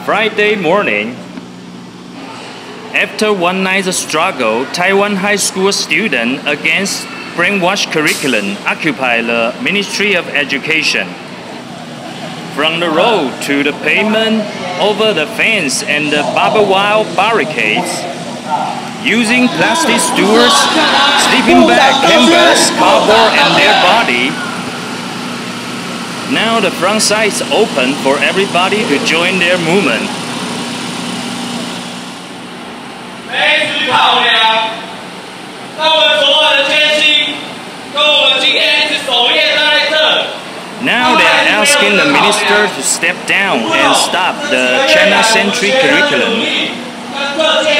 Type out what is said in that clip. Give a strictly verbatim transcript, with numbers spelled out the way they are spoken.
Friday morning, after one night's struggle, Taiwan high school students against brainwash curriculum occupy the Ministry of Education. From the road to the pavement, over the fence and the barbed wire barricades, using plastic stools, sleeping bag, canvas, cardboard, and their body. Now the front side is open for everybody to join their movement. 没思考量，那我们所有的艰辛，跟我们今天一直守夜站在这。 Now they are asking the minister to step down and stop the ChinaCentric curriculum.